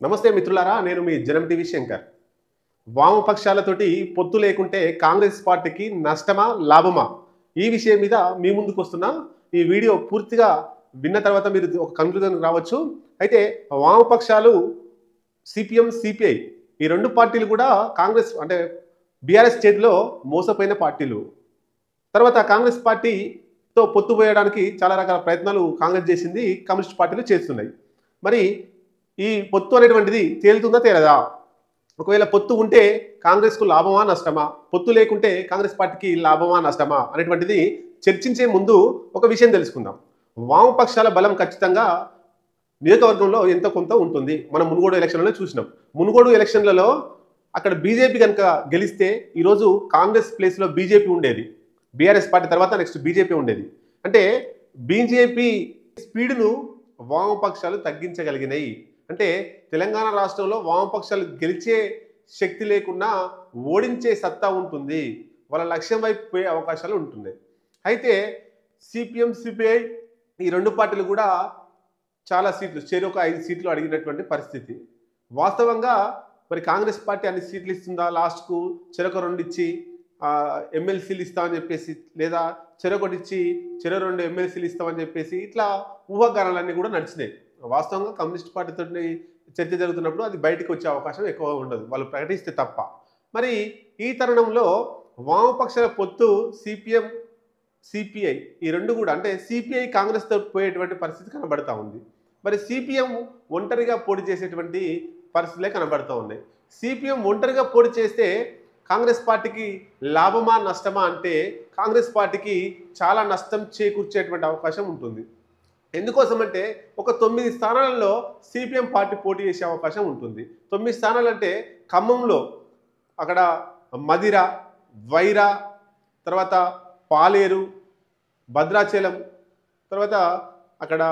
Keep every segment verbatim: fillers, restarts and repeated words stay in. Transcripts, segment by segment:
నమస్తే మిత్రులారా, నేను మీ జనం టీవీ శంకర్. వామపక్షాలతోటి పొత్తు లేకుంటే కాంగ్రెస్ పార్టీకి నష్టమా లాభమా ఈ విషయం మీద మీ ముందుకు వస్తున్నా. ఈ వీడియో పూర్తిగా విన్న తర్వాత మీరు ఒక కన్క్లూజన్ రావచ్చు. అయితే వామపక్షాలు సిపిఎం సిపిఐ ఈ రెండు పార్టీలు కూడా కాంగ్రెస్ అంటే బీఆర్ఎస్ చేతిలో మోసపోయిన పార్టీలు. తర్వాత కాంగ్రెస్ పార్టీతో పొత్తు పోయడానికి చాలా రకాల ప్రయత్నాలు కాంగ్రెస్ చేసింది, కమ్యూనిస్ట్ పార్టీలు చేస్తున్నాయి. మరి ఈ పొత్తు అనేటువంటిది తేలుతుందా తేలదా? ఒకవేళ పొత్తు ఉంటే కాంగ్రెస్కు లాభమా నష్టమా, పొత్తు లేకుంటే కాంగ్రెస్ పార్టీకి లాభమా నష్టమా అనేటువంటిది చర్చించే ముందు ఒక విషయం తెలుసుకుందాం. వామపక్షాల బలం ఖచ్చితంగా నియోజకవర్గంలో ఎంతో కొంత ఉంటుంది. మనం మునుగోడు ఎలక్షన్లలో చూసినాం. మునుగోడు ఎలక్షన్లలో అక్కడ బీజేపీ కనుక గెలిస్తే ఈరోజు కాంగ్రెస్ ప్లేస్లో బీజేపీ ఉండేది. బీఆర్ఎస్ పార్టీ తర్వాత నెక్స్ట్ బీజేపీ ఉండేది. అంటే బీజేపీ స్పీడ్ను వామపక్షాలు తగ్గించగలిగినాయి. అంటే తెలంగాణ రాష్ట్రంలో వామపక్షాలు గెలిచే శక్తి లేకున్నా ఓడించే సత్తా ఉంటుంది. వాళ్ళ లక్ష్యం వైపు పోయే అవకాశాలు ఉంటున్నాయి. అయితే సిపిఎం సిపిఐ ఈ రెండు పార్టీలు కూడా చాలా సీట్లు, చెరొక ఐదు సీట్లు అడిగినటువంటి పరిస్థితి. వాస్తవంగా మరి కాంగ్రెస్ పార్టీ అన్ని సీట్లు ఇస్తుందా, లాస్ట్కు చెరొక రెండు ఇచ్చి ఎమ్మెల్సీలు ఇస్తామని చెప్పేసి, లేదా చెరొకటి ఇచ్చి చెరో రెండు ఎమ్మెల్సీలు ఇస్తామని చెప్పేసి ఇట్లా ఊహాగానాలన్నీ కూడా నడిచినాయి. వాస్తవంగా కమ్యూనిస్ట్ పార్టీతో చర్చ జరుగుతున్నప్పుడు అది బయటకు వచ్చే అవకాశం ఎక్కువ ఉండదు, వాళ్ళు ప్రకటిస్తే తప్ప. మరి ఈ తరుణంలో వామపక్షాల పొత్తు సిపిఎం సిపిఐ ఈ రెండు కూడా అంటే సిపిఐ కాంగ్రెస్తో పోయేటువంటి పరిస్థితి కనబడతా ఉంది. మరి సిపిఎం ఒంటరిగా పోటీ చేసేటువంటి పరిస్థితులే కనబడుతూ ఉన్నాయి. సిపిఎం ఒంటరిగా పోటీ చేస్తే కాంగ్రెస్ పార్టీకి లాభమా నష్టమా అంటే కాంగ్రెస్ పార్టీకి చాలా నష్టం చేకూర్చేటువంటి అవకాశం ఉంటుంది. ఎందుకోసం అంటే ఒక తొమ్మిది స్థానాలలో సిపిఎం పార్టీ పోటీ చేసే అవకాశం ఉంటుంది. తొమ్మిది స్థానాలు అంటే ఖమ్మంలో అక్కడ మదిర, వైరా, తర్వాత పాలేరు, భద్రాచలం, తర్వాత అక్కడ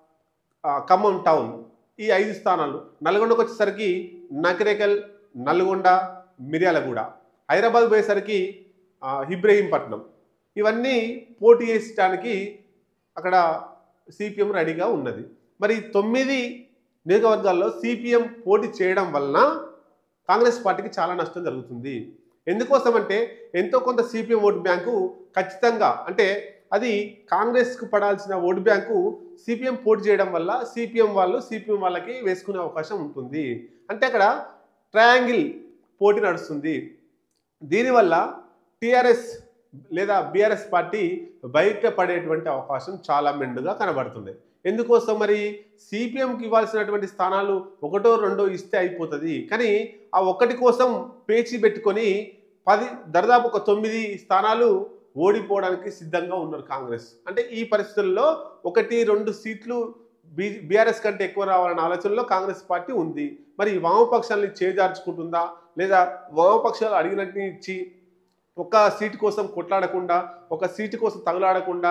ఖమ్మం టౌన్, ఈ ఐదు స్థానాలు. నల్గొండకు వచ్చేసరికి నకరేకల్, నల్గొండ, మిర్యాలగూడ. హైదరాబాద్ పోయేసరికి ఇబ్రహీంపట్నం. ఇవన్నీ పోటీ చేసడానికి అక్కడ సిపిఎం రెడీగా ఉన్నది. మరి తొమ్మిది నియోజకవర్గాల్లో సిపిఎం పోటీ చేయడం వలన కాంగ్రెస్ పార్టీకి చాలా నష్టం జరుగుతుంది. ఎందుకోసం అంటే ఎంతో కొంత సిపిఎం ఓటు బ్యాంకు ఖచ్చితంగా అంటే అది కాంగ్రెస్కు పడాల్సిన ఓటు బ్యాంకు సిపిఎం పోటీ చేయడం వల్ల సిపిఎం వాళ్ళు సిపిఎం వాళ్ళకి వేసుకునే అవకాశం ఉంటుంది. అంటే అక్కడ ట్రయాంగిల్ పోటీ నడుస్తుంది. దీనివల్ల టీఆర్ఎస్ లేదా బీఆర్ఎస్ పార్టీ బయటపడేటువంటి అవకాశం చాలా మెండుగా కనబడుతుంది. ఎందుకోసం మరి సిపిఎంకి ఇవ్వాల్సినటువంటి స్థానాలు ఒకటో రెండో ఇస్తే అయిపోతుంది, కానీ ఆ ఒక్కటి కోసం పేచీ పెట్టుకొని పది దాదాపు ఒక తొమ్మిది స్థానాలు ఓడిపోవడానికి సిద్ధంగా ఉన్నారు కాంగ్రెస్. అంటే ఈ పరిస్థితుల్లో ఒకటి రెండు సీట్లు బీ బీఆర్ఎస్ కంటే ఎక్కువ రావాలన్న ఆలోచనలో కాంగ్రెస్ పార్టీ ఉంది. మరి వామపక్షాలని చేజార్చుకుంటుందా, లేదా వామపక్షాలు అడిగినట్టు ఇచ్చి ఒక సీటు కోసం కొట్లాడకుండా, ఒక సీటు కోసం తగులాడకుండా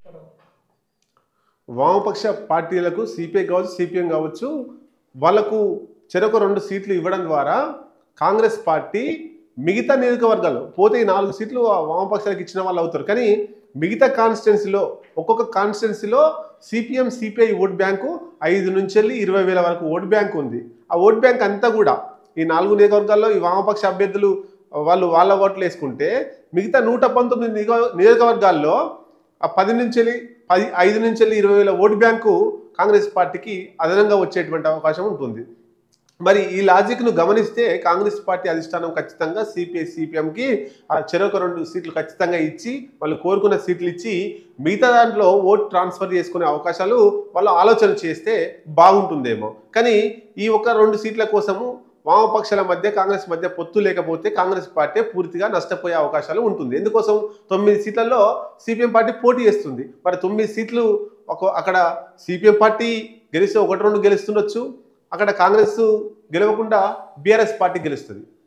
వామపక్ష పార్టీలకు సిపిఐ కావచ్చు సిపిఎం కావచ్చు వాళ్లకు చెరొక రెండు సీట్లు ఇవ్వడం ద్వారా కాంగ్రెస్ పార్టీ మిగతా నియోజకవర్గాల్లో పోతే ఈ నాలుగు సీట్లు వామపక్షాలకు ఇచ్చిన వాళ్ళు అవుతారు. కానీ మిగతా కాన్స్టిట్యున్సీలో ఒక్కొక్క కాన్స్టిట్యున్సీలో సిపిఎం సిపిఐ ఓట్ బ్యాంకు ఐదు నుంచి వెళ్ళి ఇరవై వేల వరకు ఓట్ బ్యాంక్ ఉంది. ఆ ఓట్ బ్యాంక్ అంతా కూడా ఈ నాలుగు నియోజకవర్గాల్లో ఈ వామపక్ష అభ్యర్థులు వాళ్ళు వాళ్ళ ఓట్లు వేసుకుంటే మిగతా నూట పంతొమ్మిది నియోజకవర్గాల్లో ఆ పది నుంచి వెళ్ళి పది ఐదు నుంచి వెళ్ళి ఇరవై వేల ఓటు బ్యాంకు కాంగ్రెస్ పార్టీకి అదనంగా వచ్చేటువంటి అవకాశం ఉంటుంది. మరి ఈ లాజిక్ను గమనిస్తే కాంగ్రెస్ పార్టీ అధిష్టానం ఖచ్చితంగా సిపిఐ సిపిఎంకి ఆ చెరొక రెండు సీట్లు ఖచ్చితంగా ఇచ్చి వాళ్ళు కోరుకున్న సీట్లు ఇచ్చి మిగతా దాంట్లో ఓట్ ట్రాన్స్ఫర్ చేసుకునే అవకాశాలు వాళ్ళు ఆలోచన చేస్తే బాగుంటుందేమో. కానీ ఈ ఒక్క రెండు సీట్ల కోసము వామపక్షాల మధ్య కాంగ్రెస్ మధ్య పొత్తు లేకపోతే కాంగ్రెస్ పార్టీ పూర్తిగా నష్టపోయే అవకాశాలు ఉంటుంది. ఎందుకోసం తొమ్మిది సీట్లలో సిపిఎం పార్టీ పోటీ చేస్తుంది. మరి తొమ్మిది సీట్లు ఒక అక్కడ సిపిఎం పార్టీ గెలిస్తే ఒకటి రెండు గెలుస్తుండొచ్చు, అక్కడ కాంగ్రెస్ గెలవకుండా బీఆర్ఎస్ పార్టీ గెలుస్తుంది.